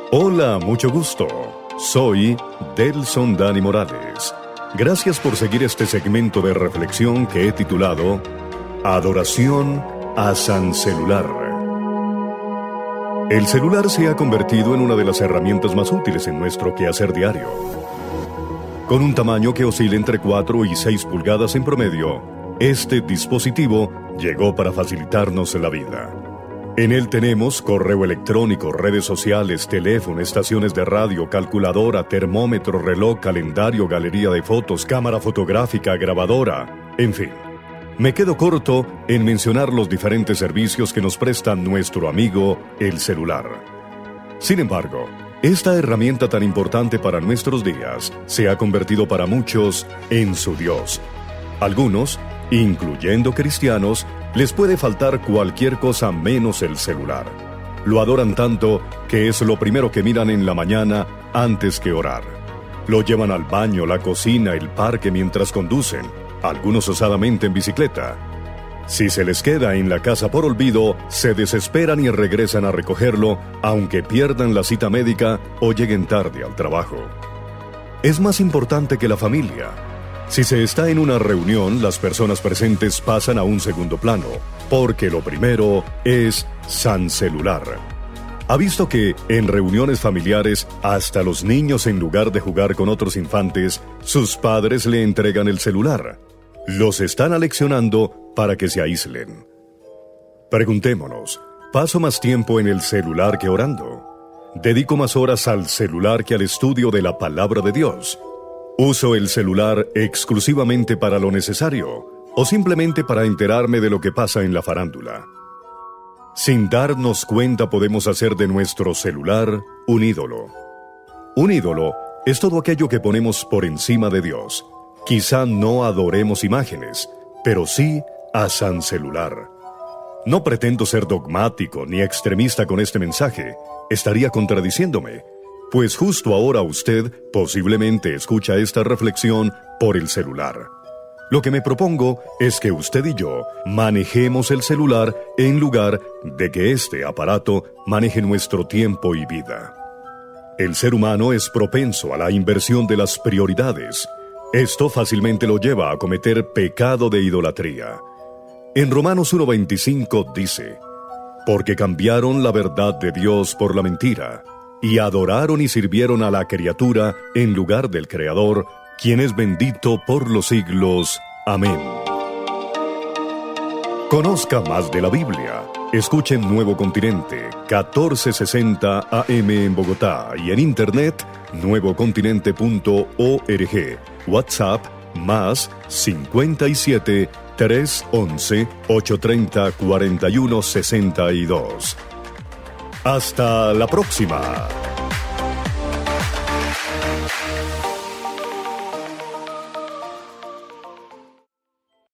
Hola, mucho gusto. Soy Delson Dani Morales. Gracias por seguir este segmento de reflexión que he titulado Adoración a San Celular. El celular se ha convertido en una de las herramientas más útiles en nuestro quehacer diario. Con un tamaño que oscila entre 4 y 6 pulgadas en promedio, este dispositivo llegó para facilitarnos la vida. En él tenemos correo electrónico, redes sociales, teléfono, estaciones de radio, calculadora, termómetro, reloj, calendario, galería de fotos, cámara fotográfica, grabadora, en fin. Me quedo corto en mencionar los diferentes servicios que nos presta nuestro amigo, el celular. Sin embargo, esta herramienta tan importante para nuestros días se ha convertido para muchos en su Dios. Algunos, incluyendo cristianos, les puede faltar cualquier cosa menos el celular. Lo adoran tanto que es lo primero que miran en la mañana antes que orar. Lo llevan al baño, la cocina, el parque mientras conducen, algunos osadamente en bicicleta. Si se les queda en la casa por olvido, se desesperan y regresan a recogerlo, aunque pierdan la cita médica o lleguen tarde al trabajo. Es más importante que la familia. Si se está en una reunión, las personas presentes pasan a un segundo plano, porque lo primero es San Celular. ¿Ha visto que en reuniones familiares, hasta los niños en lugar de jugar con otros infantes, sus padres le entregan el celular? Los están aleccionando para que se aíslen. Preguntémonos, ¿paso más tiempo en el celular que orando? ¿Dedico más horas al celular que al estudio de la palabra de Dios? ¿Uso el celular exclusivamente para lo necesario o simplemente para enterarme de lo que pasa en la farándula? Sin darnos cuenta podemos hacer de nuestro celular un ídolo. Un ídolo es todo aquello que ponemos por encima de Dios. Quizá no adoremos imágenes, pero sí a San Celular. No pretendo ser dogmático ni extremista con este mensaje. Estaría contradiciéndome. Pues justo ahora usted posiblemente escucha esta reflexión por el celular. Lo que me propongo es que usted y yo manejemos el celular en lugar de que este aparato maneje nuestro tiempo y vida. El ser humano es propenso a la inversión de las prioridades. Esto fácilmente lo lleva a cometer pecado de idolatría. En Romanos 1:25 dice: porque cambiaron la verdad de Dios por la mentira, y adoraron y sirvieron a la criatura en lugar del Creador, quien es bendito por los siglos. Amén. Conozca más de la Biblia. Escuche en Nuevo Continente, 1460 AM en Bogotá, y en internet, nuevocontinente.org. WhatsApp, más 57 311 830 4162. Hasta la próxima.